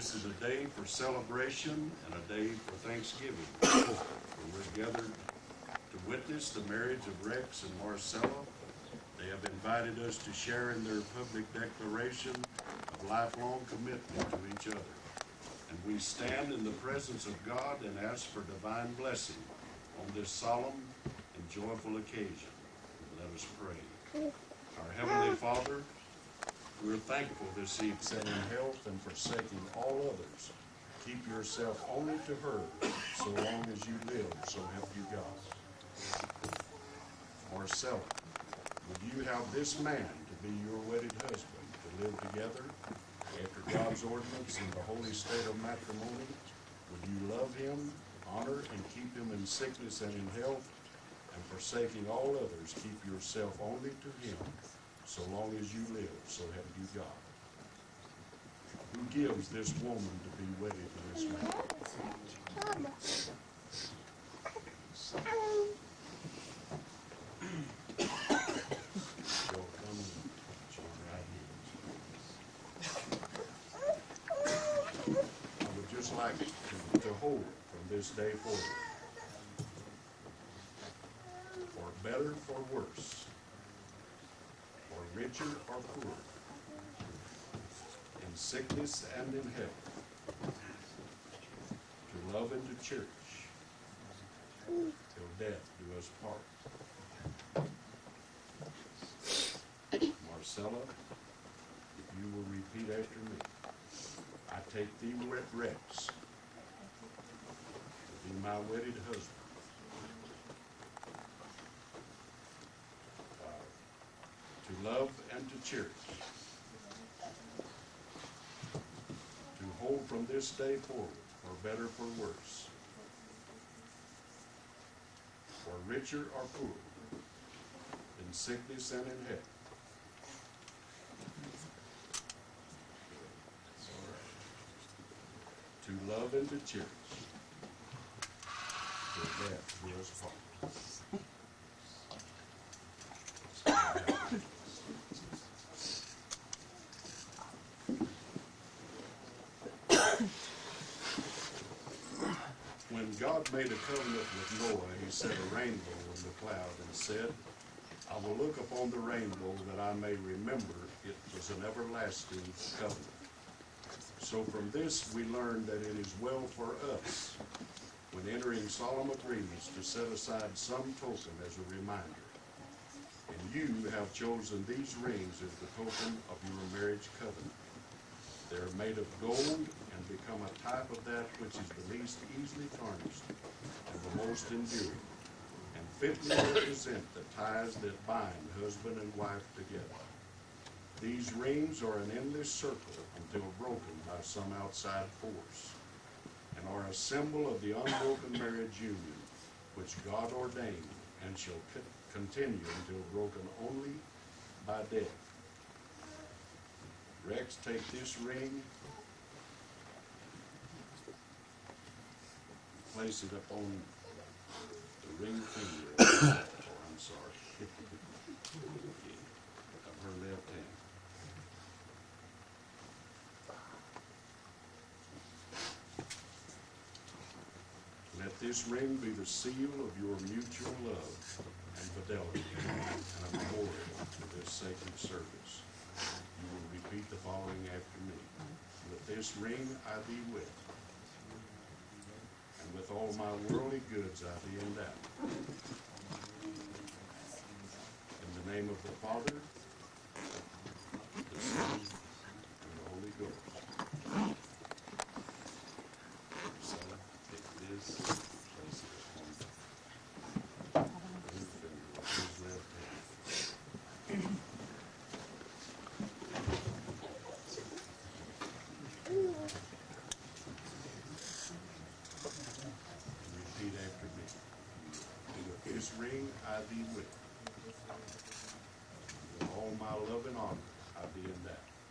This is a day for celebration and a day for Thanksgiving. We're gathered to witness the marriage of Rex and Marcela. They have invited us to share in their public declaration of lifelong commitment to each other. And we stand in the presence of God and ask for divine blessing on this solemn and joyful occasion. Let us pray. Our Heavenly Father, we're thankful this evening in health and forsaking all others. Keep yourself only to her so long as you live, so help you God. Marcela, would you have this man to be your wedded husband, to live together after God's ordinance in the holy state of matrimony? Would you love him, honor and keep him in sickness and in health, and forsaking all others, keep yourself only to him, so long as you live, so help you God. Who gives this woman to be wedded to this man? I would just like to hold from this day forward, for better, for worse, for richer or poorer, in sickness and in health, to love and to church, till death do us part. Marcela, if you will repeat after me, I take thee, Rex, to be my wedded husband, to love and to cherish, to hold from this day forward, for better, for worse, for richer or poorer, in sickness and in health, to love and to cherish, till death do us part. When God made a covenant with Noah, he set a rainbow in the cloud and said, I will look upon the rainbow that I may remember it was an everlasting covenant. So from this we learn that it is well for us, when entering solemn agreements, to set aside some token as a reminder. And you have chosen these rings as the token of your marriage covenant. They are made of gold and become a type of that which is the least easily tarnished and the most enduring, and fitly represent the ties that bind husband and wife together. These rings are an endless circle until broken by some outside force, and are a symbol of the unbroken marriage union which God ordained and shall continue until broken only by death. Rex, take this ring, place it upon the ring finger, I'm sorry, of her left hand. Let this ring be the seal of your mutual love and fidelity and a memorial to this sacred service. You will repeat the following after me. With this ring I thee wed, and with all my worldly goods I thee endow. In the name of the Father, the Son, and the Holy Ghost. So, take this, place it upon the ring finger of his left hand. Repeat after me. With this ring I thee wed, with all my love and honor I thee endow.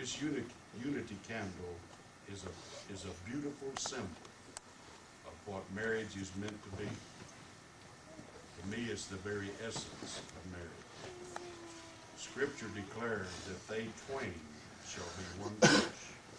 This unity candle is a beautiful symbol of what marriage is meant to be. To me, it's the very essence of marriage. Scripture declares that they twain shall be one flesh.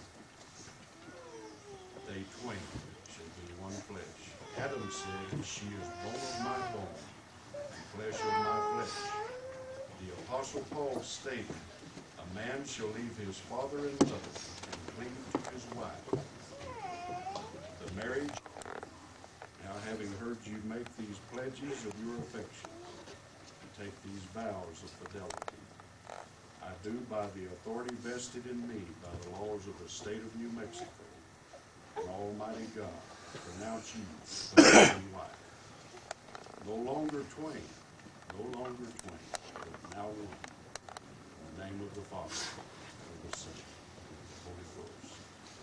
They twain shall be one flesh. Adam said, she is bone of my bone and flesh of my flesh. The Apostle Paul stated, a man shall leave his father and mother and cleave to his wife. The marriage, now having heard you make these pledges of your affection and take these vows of fidelity, I do by the authority vested in me by the laws of the state of New Mexico, and Almighty God, pronounce you husband and wife. No longer twain, but now one. In the name of the Father, and of the Son, and of the Holy Ghost.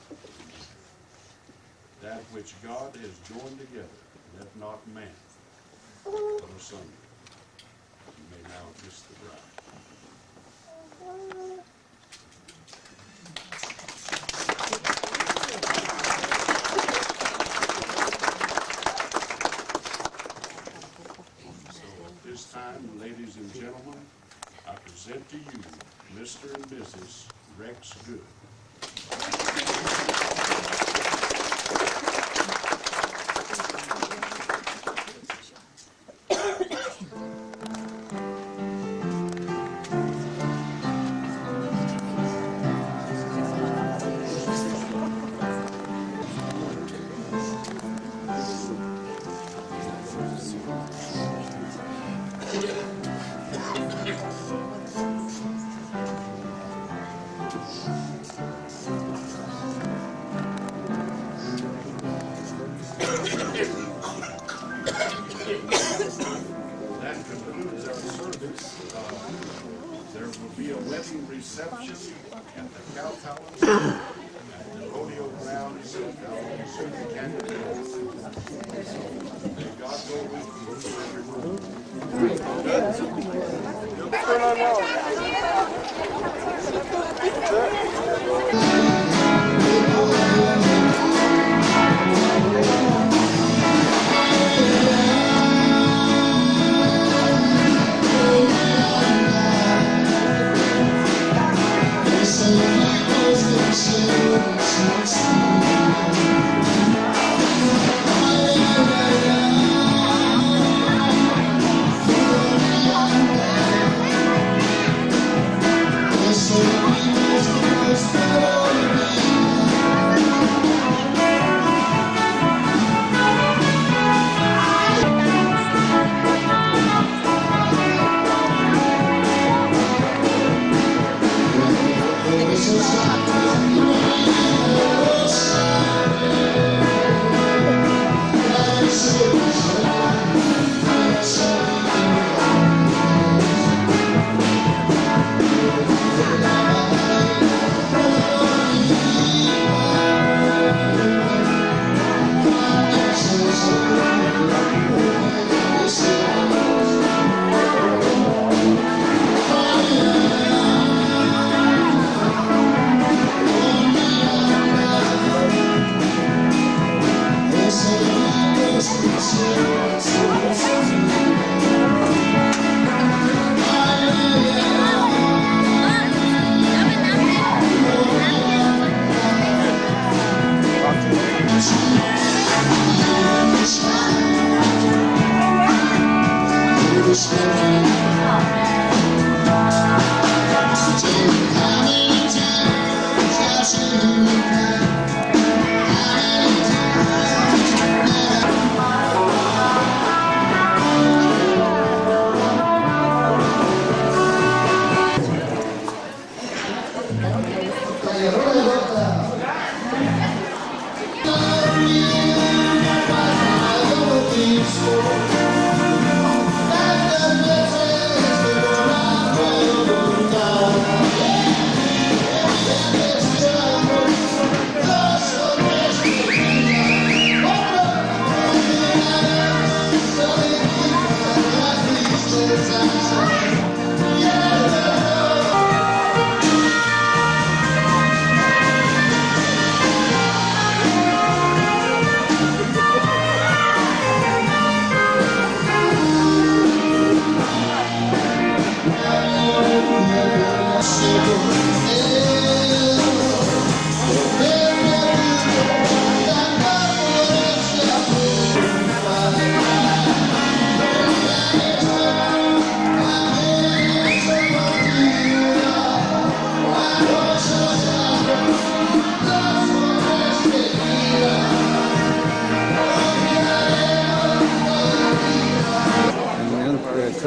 That which God has joined together, let not man put asunder. You may now kiss the bride. This time, ladies and gentlemen, I present to you Mr. and Mrs. Rex Good. That concludes our service. There will be a wedding reception at the Cow Palace at the rodeo grounds at the Canyon Hills. May God go with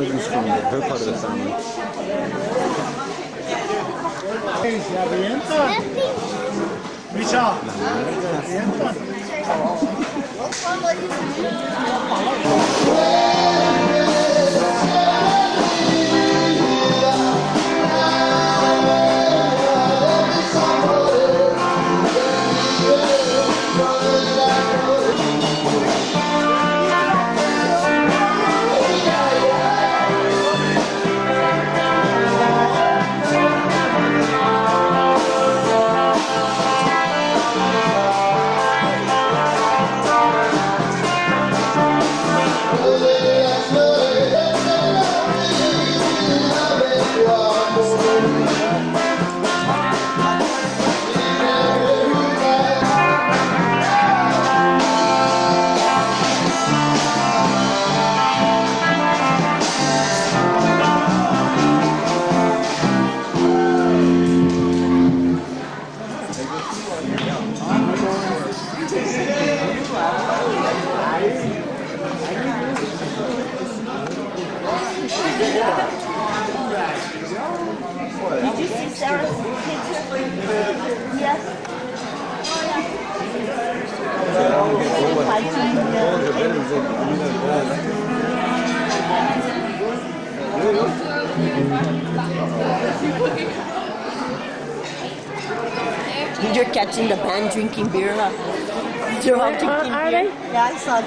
cousins from her part of the family. ¿Se avientan? Misha, ¿se avientan? Did you see Sarah's picture? Yes. You're catching the band drinking beer, huh? They're all drinking beer. They? Yeah, I saw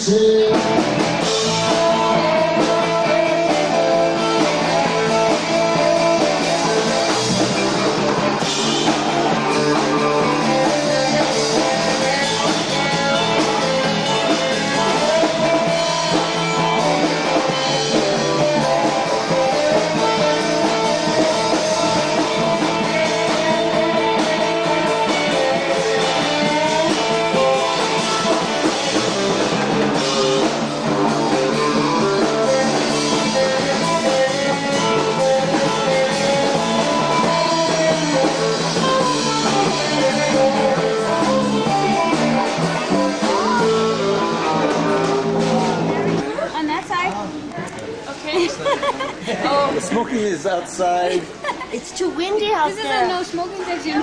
On that side? Okay. Oh, The smoking is outside. It's too windy out this is a there. no smoking section.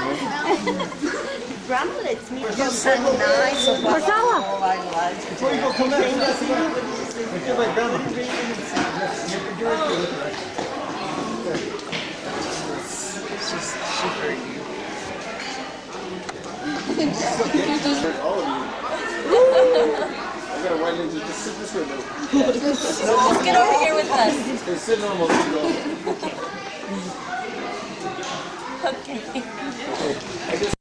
Grandma lets me go so nice. Marcela. Before you go, come back. Look at my grandma. All of you. I gotta wind into just sit this way, though. Let's get over here with us. Hey, sit normal, so go. Okay. I just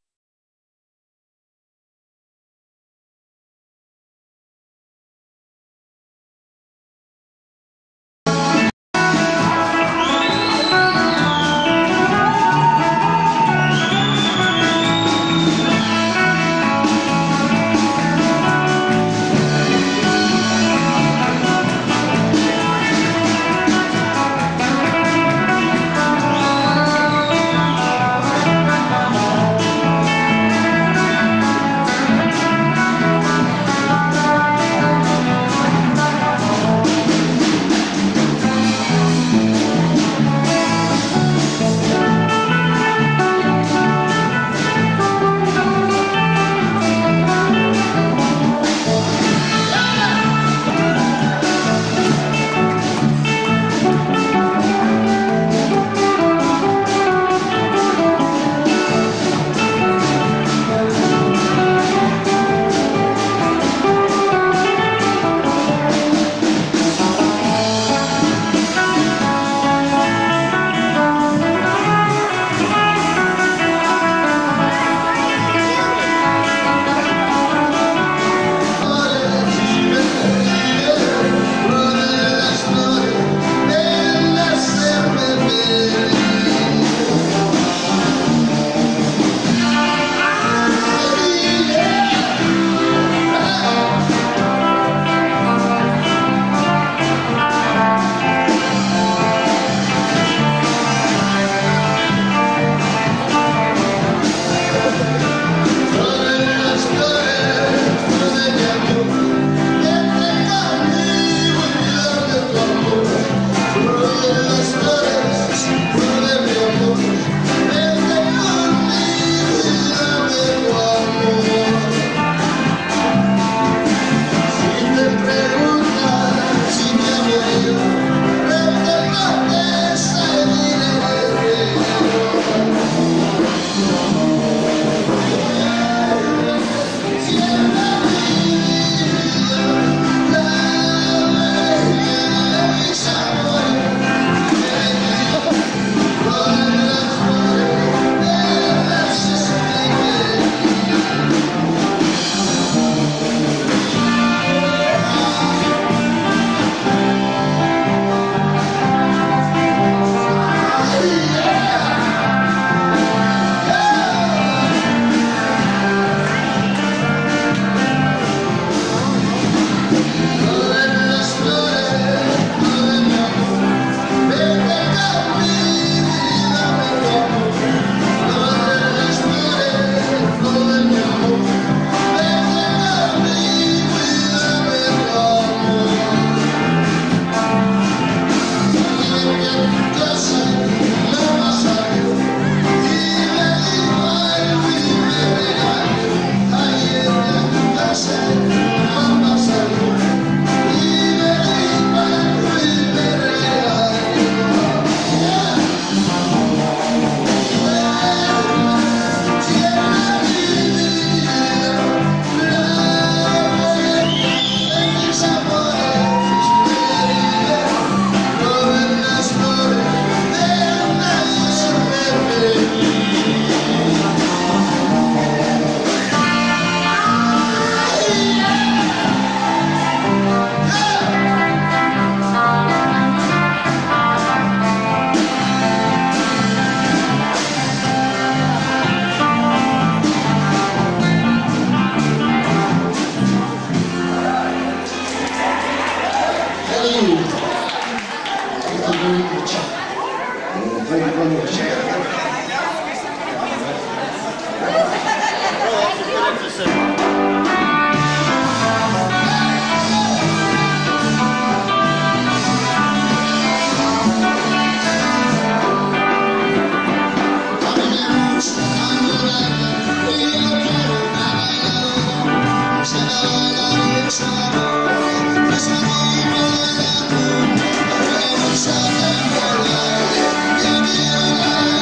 Thank you.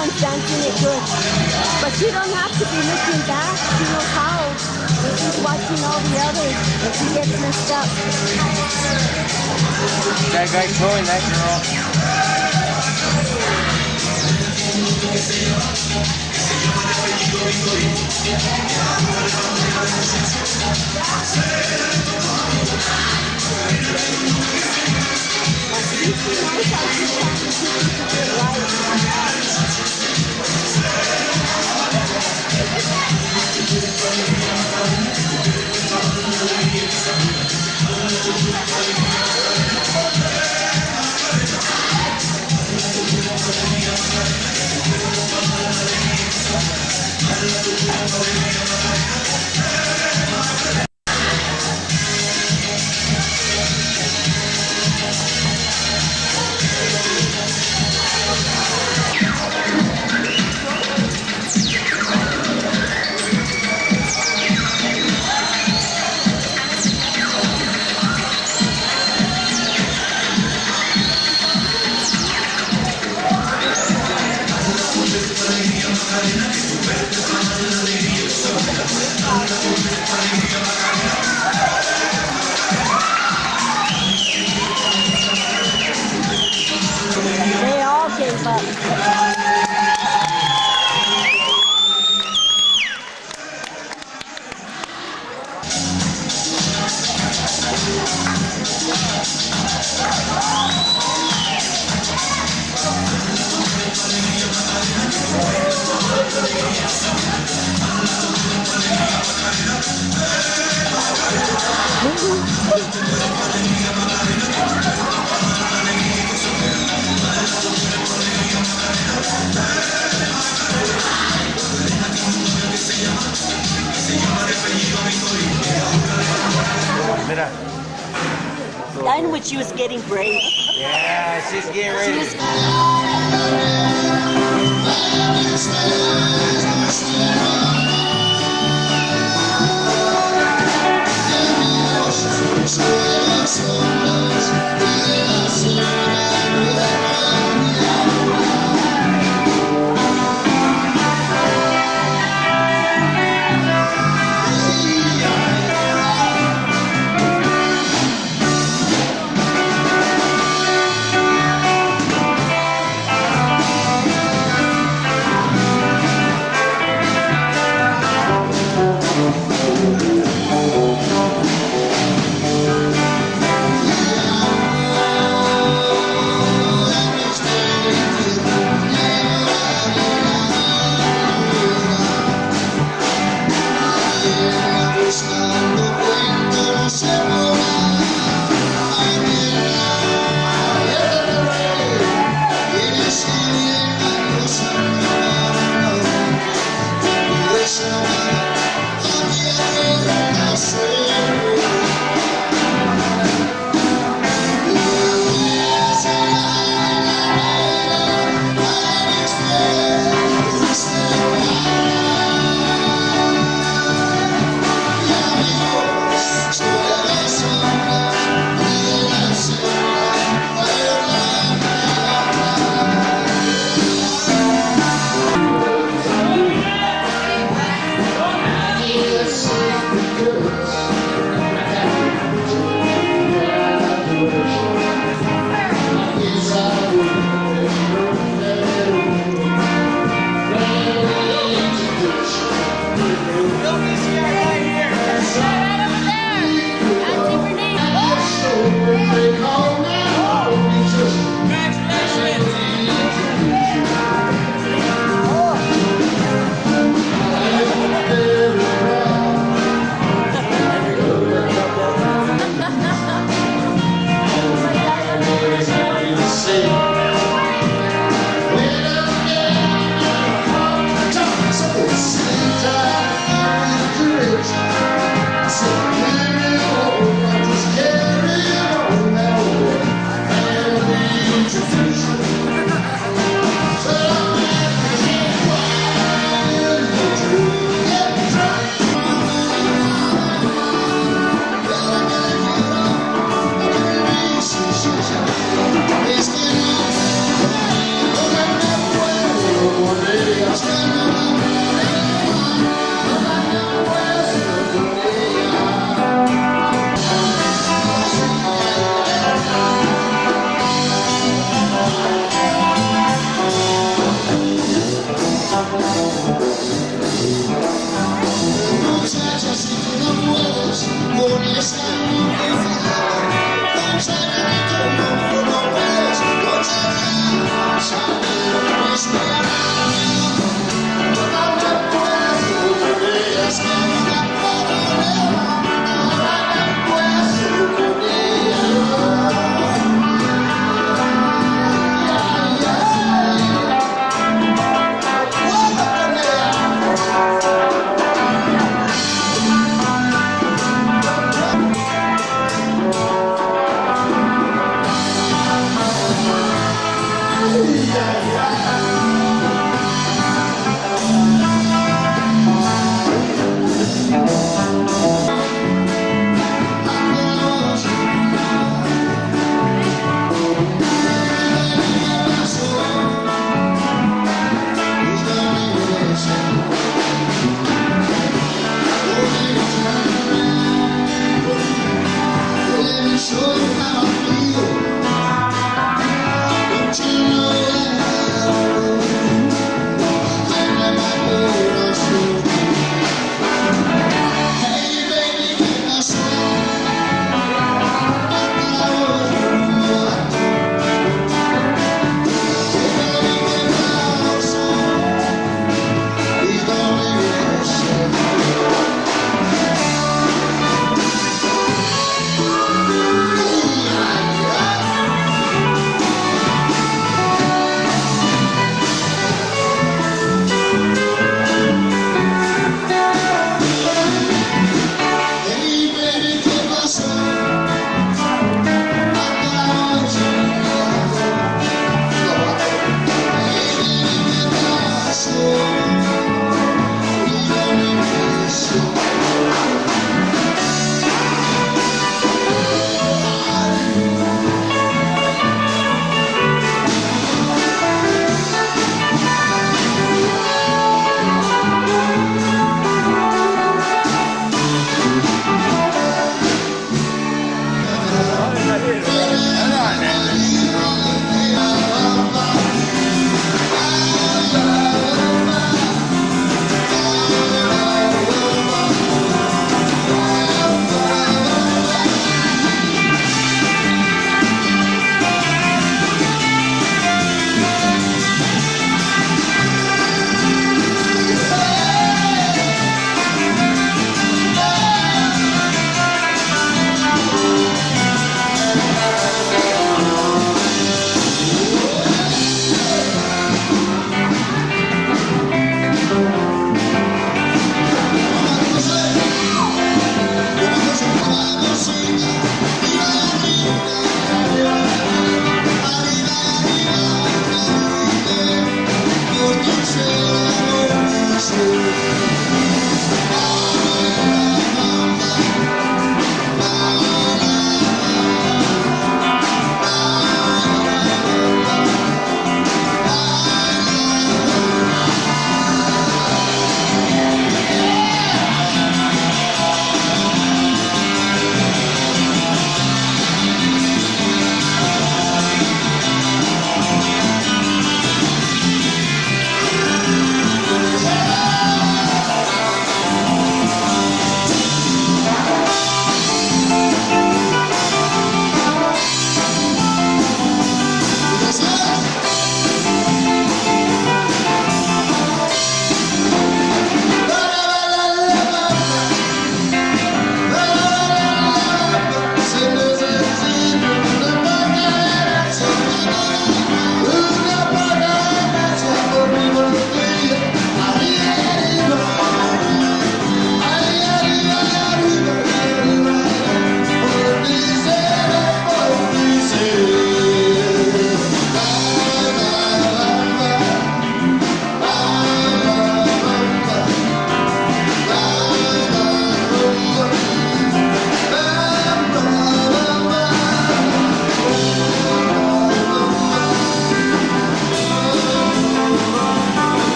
one's dancing it good. But she don't have to be looking back. She knows how. If she's watching all the others, and she gets messed up. That guy throwing that girl. They all gave up. Mira. I know what she was getting brave. Yeah, she's getting ready. She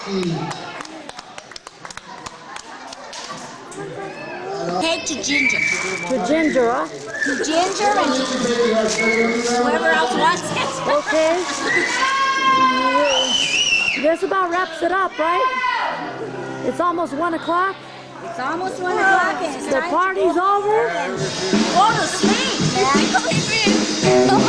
Head to Ginger. To Ginger, huh? To Ginger and whoever else wants it. Okay. This about wraps it up, right? It's almost 1 o'clock. It's almost 1 o'clock and it's The time party's over. to go to sleep, man.